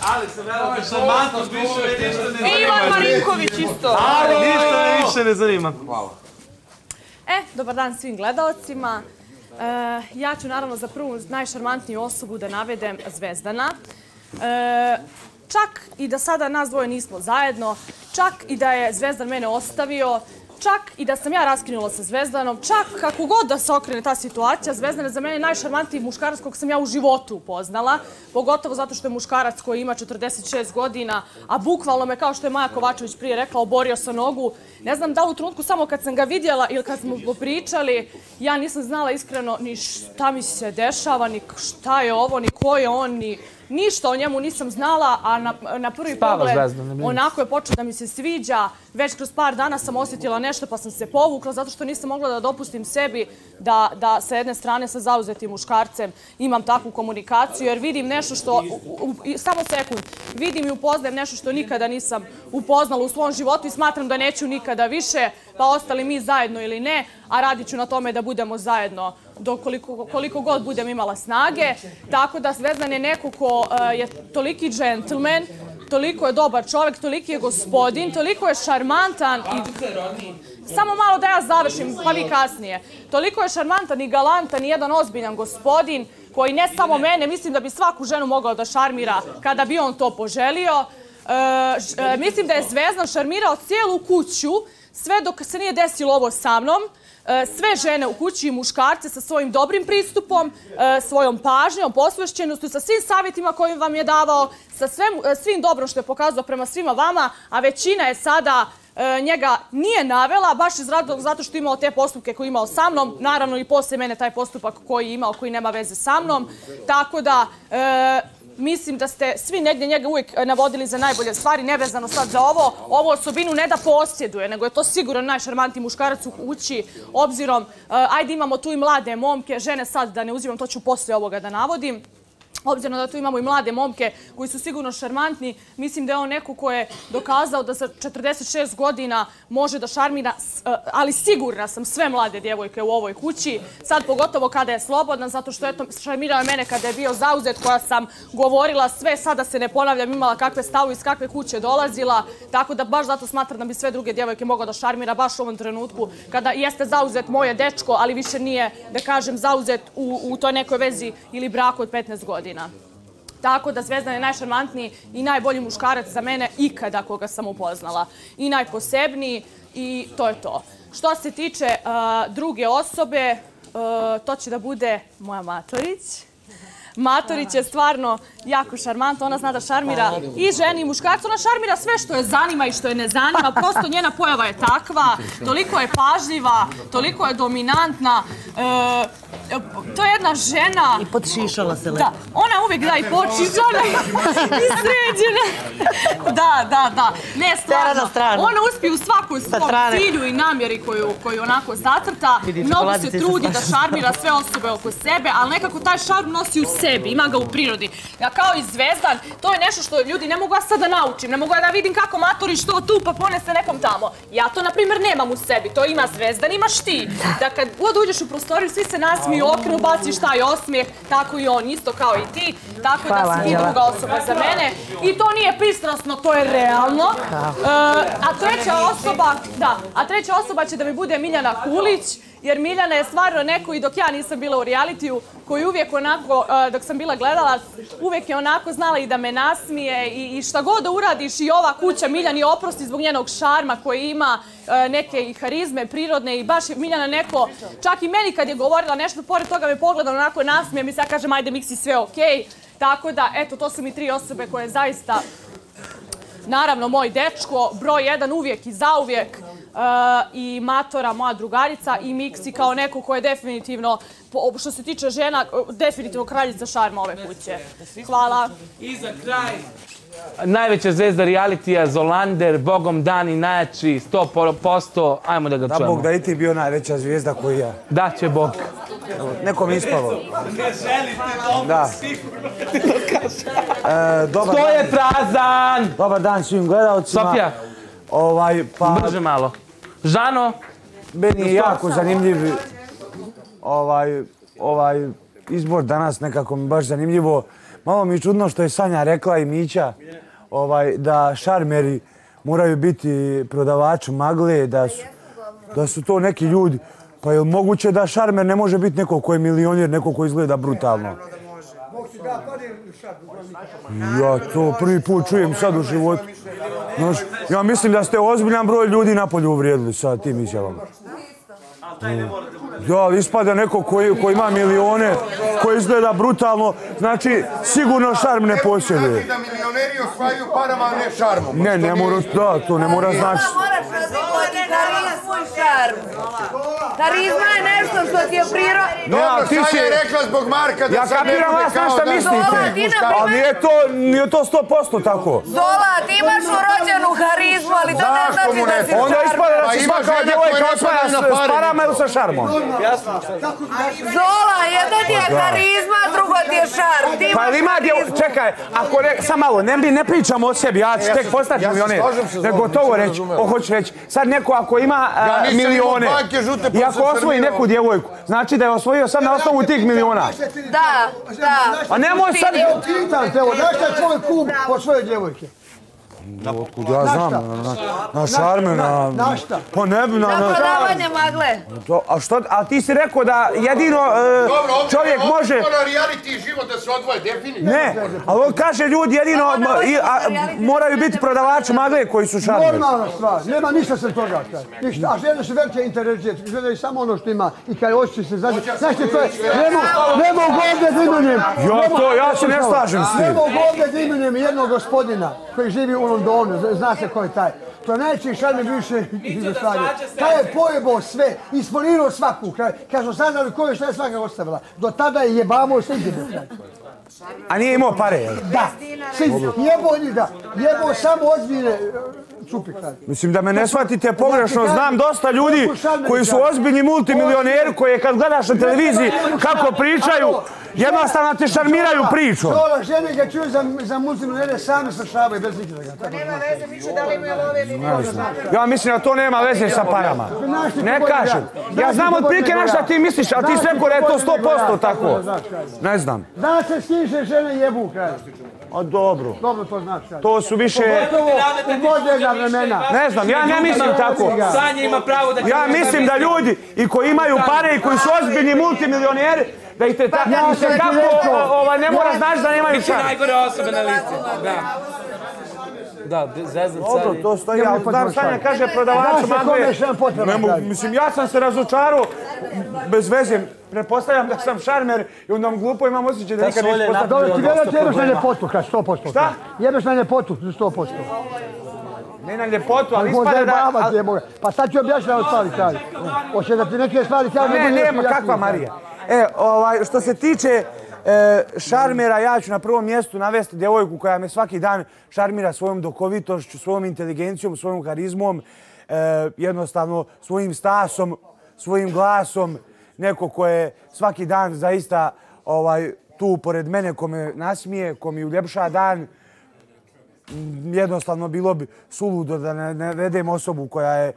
Ali se velike šarmantnost više ništa ne zanima. I Ivan Marinković isto. Ništa me više ne zanima. Hvala. Dobar dan svim gledalcima. Ja ću naravno za prvu najšarmantniju osobu da navedem Zvezdana. Čak i da sada nas dvoje nismo zajedno, čak i da je Zvezdan mene ostavio, čak i da sam ja raskinula sa Zvezdanom, čak kako god da se okrene ta situacija, Zvezdan je za mene najšarmantniji muškarac kog sam ja u životu upoznala. Pogotovo zato što je muškarac koji ima 46 godina, a bukvalno me, kao što je Maja Kovačević prije rekla, oborio sa nogu. Ne znam da li u trenutku samo kad sam ga vidjela ili kad smo popričali, ja nisam znala iskreno ni šta mi se dešava, ni šta je ovo, ni ko je on, ni ništa o njemu nisam znala, a na prvi pogled onako je počeo da mi se sviđa. Već kroz par dana sam osjetila nešto pa sam se povukla zato što nisam mogla da dopustim sebi da sa jedne strane sa zauzetim muškarcem imam takvu komunikaciju jer vidim nešto što, samo sekund, vidim i upoznajem nešto što nikada nisam upoznala u svom životu i smatram da neću nikada više, pa ostali mi zajedno ili ne, a radit ću na tome da budemo zajedno koliko god budem imala snage. Tako da Zvezdan je neko ko je toliki džentlmen, toliko je dobar čovjek, toliki je gospodin, toliko je šarmantan i... Samo malo da ja završim, pa vi kasnije. Toliko je šarmantan i galantan i jedan ozbiljan gospodin koji ne samo mene, mislim da bi svaku ženu mogao da šarmira kada bi on to poželio. Mislim da je Zvezdan šarmirao cijelu kuću sve dok se nije desilo ovo sa mnom. Sve žene u kući i muškarce sa svojim dobrim pristupom, svojom pažnjom, posvećenošću, sa svim savjetima kojim vam je davao, sa svim dobrom što je pokazao prema svima vama, a većina je sada njega nije navela, baš iz razloga zato što je imao te postupke koje je imao sa mnom, naravno i poslije mene taj postupak koji je imao, koji nema veze sa mnom, tako da... Mislim da ste svi negdje njega uvijek navodili za najbolje stvari, nevezano sad za ovo. Ovu osobinu ne da posjeduje, nego je to sigurno najšarmantniji muškarac u kući, obzirom, ajde imamo tu i mlade momke, žene sad da ne uzimam, to ću poslije ovoga da navodim. Obzirom da tu imamo i mlade momke koji su sigurno šarmantni, mislim da je on neko ko je dokazao da sa 46 godina može da šarmira, ali sigurna sam sve mlade djevojke u ovoj kući. Sad pogotovo kada je slobodan, zato što eto, šarmirao je mene kada je bio zauzet, koja sam govorila sve, sada se ne ponavljam, imala kakve stavove, iz kakve kuće dolazila, tako da baš zato smatram da bi sve druge djevojke mogao da šarmira baš u ovom trenutku, kada jeste zauzet moje dečko, ali više nije, da kažem, zauzet u toj nekoj vezi ili braku od 15 godina. Tako da Zvezdan je najšarmantniji i najbolji muškarac za mene ikada koga sam upoznala. I najposebniji i to je to. Što se tiče druge osobe, to će da bude moja Matorić. Matorić je stvarno jako šarmantna, ona zna da šarmira i ženi i muškarcu, ona šarmira sve što je zanima i što je ne zanima, prosto njena pojava je takva, toliko je pažljiva, toliko je dominantna, to je jedna žena... I podšišala se lepo. Da, ona uvijek da i podšišala i sređena. Da. Ne, stvarno, ona uspije u svakom svom cilju i namjeri koju onako zacrta, mnogo se trudi da šarmira sve osobe oko sebe, ali nekako taj šarm nosi u sebi, ima ga u prirodi. Ja kao i Zvezdan, to je nešto što ljudi ne mogu ja sad da naučim, ne mogu ja da vidim kako Matorić to tu pa ponese nekom tamo. Ja to, na primjer, nemam u sebi, to ima Zvezdan, imaš ti. Da kad god uđeš u prostoriju, svi se nasmiju, okrenu, baciš taj osmijeh, tako i on, isto kao i ti. Tako da si ti druga osoba za mene. I to nije pristrasno, to je realno. A treća osoba će da mi bude Miljana Kulić, jer Miljana je stvarno neko i dok ja nisam bila u realitiju, koji uvijek onako, dok sam bila gledalac, uvijek je onako znala i da me nasmije i šta god da uradiš i ova kuća Miljani oprosti zbog njenog šarma koji ima, neke i harizme prirodne i baš je Miljana neko, čak i meni kad je govorila nešto, pored toga me pogledala onako nasmije, mi sad kažem ajde Miksi sve okej. Tako da, eto, to su mi tri osobe koje zaista, naravno moj dečko, broj jedan uvijek i zauvijek, i Matora, moja drugarica, i Miksi kao neko ko je definitivno, što se tiče žena, definitivno kraljica šarma ove kuće. Hvala. I za kraj. Najveća zvezda realitija, Zolander, Bogom dani najjači, 100%, ajmo da ga čujemo. Da Bog da i ti bio najveća zvijezda koji ja. Da će Bog. Nekom ispalo. Želite dobro, sigurno. Sto je prazan! Dobar dan svim gledalcima. Sofija, brže malo. Žano? Meni je jako zanimljiv ovaj izbor danas, nekako mi baš zanimljivo. malo mi je čudno što je Sanja rekla i Mića da šarmeri moraju biti prodavači magle, da su to neki ljudi. Pa je li moguće da šarmer ne može biti neko ko je milionir, neko ko izgleda brutalno? Ja to prvi put čujem sad u životu. Ja mislim da ste ozbiljan broj ljudi napolju uvrijedili sa tim izjavama. Ja, ali ispada neko koji ima milione, koji izgleda brutalno, znači sigurno šarm ne posjeduje. Znači da milioneri osvajaju parama, a ne šarmom. Ne mora, da, to ne mora znači. Moraš razlikovati karizmu i šarm. Karizma je nešto što ti je prirodno. Dobro, Sanja je rekla zbog Marka da se ne bude kao šta mislite. Ali nije to 100% tako. Zola, ti imaš urođenu karizmu, ali to ne znači da si šarm. Onda ispada da si svaka djevojka osvaja s parama ili sa šarmom. Zola, jedno ti je karizma, drugo ti je šarm. Pa ili ima čekaj, sam malo, ne pričam o sebi, ja ću tek postati milioner. Nego gotovo reći, hoću reći, sad neko ako ima milione i ako osvoji neku djevojku, znači da je osvojio sad na osnovu tih miliona. Da. A nemoj sad... Pitam te, znaš šta je tvoj kum po svoje djevojke? Otkud ja znam, na šarme, na šta? Pa ne bi, na prodavanje magle. A ti si rekao da jedino čovjek može... Dobro, ovdje mora reality život da se odvoje, definitivno. Ne, ali on kaže ljudi jedino moraju biti prodavači magle koji su šarmeri. Normalna stvar, nema ništa se toga. A žene su velike inteligencije, gledaju samo ono što ima i kaj oči se zadnje. Znaš ti, to je, ne mogu ovdje da imenujem. Ja se ne slažem s tim. Ne mogu ovdje da imenujem jednog gospodina koji živi u Londonu, zna se ko je taj. To je najveći šarmer bivše Jugoslavije. Taj je pojebao sve, ispolirao svaku. Kad smo saznali ko je šta je svaka ostavila. Do tada je jebavao sve gdje. A nije imao pare, jel? Da. Jebao njih da. Jebao samo ozbiljne čupi. Mislim da me ne shvatite pogrešno. Znam dosta ljudi koji su ozbiljni multimilioneri koje kad gledaš na televiziji kako pričaju, jednostavno te šarmiraju priču. Zola, žene ga čuju za multimilionere sami sašavaju bez nikada. To nema veze, više da li imaju love ili ne. Ja mislim da to nema veze sa parama. Ne kažem. Ja znam otprilike na šta ti misliš, ali ti si rekao da je to 100% tako. Ne znam. Da se stiže žene jebu kraj. A dobro. Dobro to znaš. To su više... U moderna vremena. Ne znam, ja ne mislim tako. Sanja ima pravo da... Ja mislim da ljudi i koji imaju pare i koji su ozbiljni multimilioneri, da ih te tako ne mora znaš da nemaju Ti čar. najgore osobe na lici. Da, zezam Dobro, cari. to stoji, ali znam Sanja kaže prodavač magle. Mislim, ja sam se razočarao bez veze. Pretpostavljam da sam šarmer i onda vam glupo imam osjećaj da nikad neću postati. Dobro, ti vjeruješ da jebeš na ljepotu, kad 100%. Šta? Jebeš na ljepotu, 100%. Ne na ljepotu, ali ispada da... Pa sad ću objašnjati stvari kaj. Hoće da ti neke stvari kaj... Ne, nema, kakva Marija. Što se tiče šarmera, ja ću na prvom mjestu navesti djevojku koja me svaki dan šarmira svojom dokovitošću, svojom inteligencijom, svojom karizmom, jednostavno svojim stasom, svojim glasom, neko ko je svaki dan zaista tu pored mene, ko me nasmije, ko mi uljepša dan. Jednostavno bilo bi suludo da ne vedem osobu koja je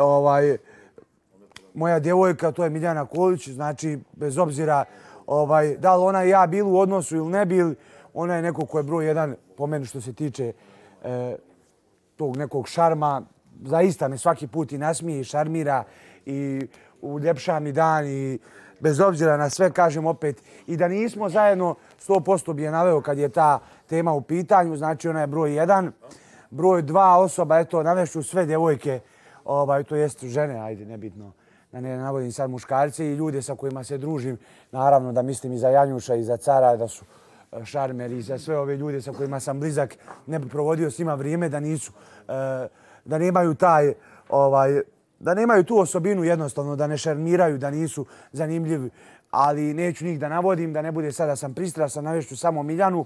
moja djevojka, to je Miljana Kolić, znači bez obzira da li ona i ja bili u odnosu ili ne bili, ona je neko ko je broj jedan po meni što se tiče tog nekog šarma. Zaista me svaki put i nasmije i šarmira i uljepša mi dan i bez obzira na sve kažem opet i da nismo zajedno 100% bi je naveo kad je ta tema u pitanju, znači ona je broj jedan. Broj dva osoba, eto, navešću sve djevojke, to jest žene, ajde, nebitno, da ne navodim sad muškarce i ljude sa kojima se družim. Naravno da mislim i za Janjuša i za Cara da su šarmeri i za sve ove ljude sa kojima sam blizak, ne bi provodio s njima vrijeme da nisu, da nemaju taj, da nemaju tu osobinu jednostavno, da ne šarmiraju, da nisu zanimljivi, ali neću njih da navodim, da ne bude sada sam pristrasan, navešću samo Miljanu.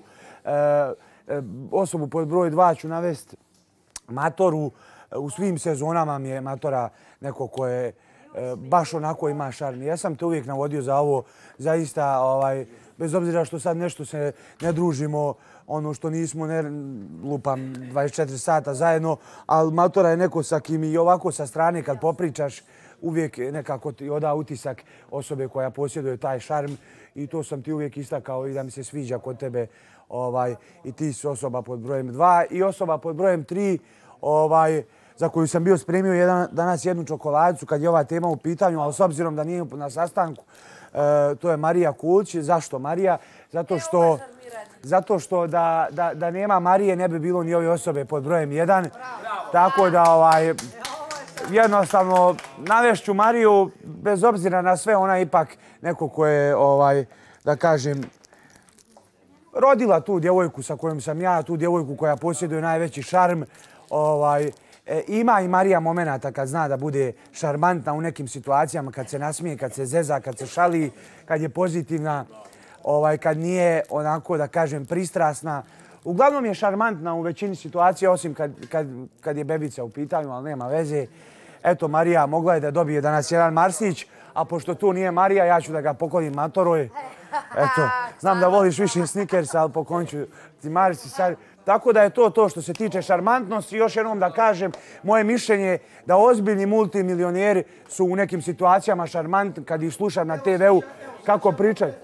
Osobu pod broj 2 ću navesti Matoru. U svim sezonama mi je Matora neko ko je baš onako ima šarm. Ja sam te uvijek navodio za ovo, zaista, bez obzira što sad nešto se ne družimo, ono što nismo, ne lupam 24 sata zajedno, ali Matora je neko sa kim i ovako sa strane kad popričaš, uvijek nekako ti oda utisak osobe koja posjeduje taj šarm i to sam ti uvijek istakao i da mi se sviđa kod tebe I ti si osoba pod brojem 2 i osoba pod brojem 3 za koju sam bio spremio danas jednu čokoladicu kad je ova tema u pitanju, ali s obzirom da nije na sastanku, to je Marija Kulić. Zašto Marija? Zato što da nema Marije ne bi bilo ni ove osobe pod brojem 1. Tako da jednostavno navešću Mariju, bez obzira na sve, ona je ipak neko ko je, da kažem, rodila tu djevojku sa kojom sam ja, tu djevojku koja posjeduje najveći šarm. Ima i Marija momenata kad zna da bude šarmantna u nekim situacijama, kad se nasmije, kad se zeza, kad se šali, kad je pozitivna, kad nije onako, da kažem, pristrasna. Uglavnom je šarmantna u većini situacija, osim kad je bebica u pitanju, ali nema veze. Eto, Marija mogla je da dobije danas jedan Marsić, a pošto tu nije Marija, ja ću da ga poklonim Matoroj. Eto, znam da voliš više Snickersa, ali poklonit ću ti Marsić sad. Tako da je to što se tiče šarmantnosti. Još jednom da kažem, moje mišljenje je da ozbiljni multimilioneri su u nekim situacijama šarmantni kad ih slušam na TV-u kako pričaju.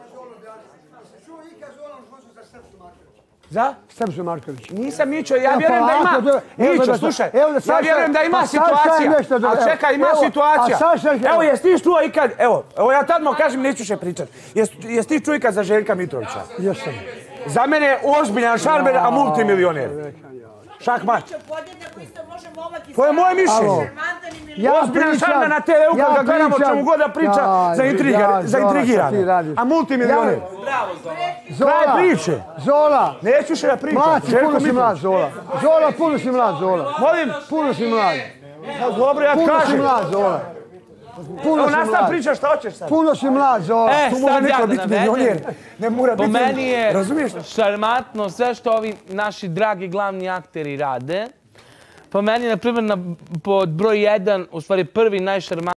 Za? Stepsu Marković. Nisam Mićo, ja vjerujem da ima... Mićo, slušaj, ja vjerujem da ima situacija. A čekaj, ima situacija. Evo, jesi ti čuo ikad... Evo, ja tadmo kažem, neću še pričat. Jesi ti čuo ikad za Željka Mitrovića? Jesam. Za mene je ozbiljan šarmer, a multimilioner. Šah mač. To je moje mišljenje. Ozbiljan šarmer na TV-u kad ga gledamo čemu god da priča zaintrigirano. A multimilioner. Kraj priče. Zola. Neću še da pričam. Mlaci, puno si mlad, Zola. Zola, puno si mlad, Zola. Molim? Puno si mlad. Dobro, ja Puno si kažem. mlad, Zola. Puno si Nastav mlad. priča, šta hoćeš sad? Puno si mlad, Zola. Tu može neko biti milioner. Ne mora biti... Po meni je Razumiješ? šarmantno sve što ovi naši dragi glavni akteri rade. Po meni, na primjer, pod broj 1, u stvari prvi najšarmantniji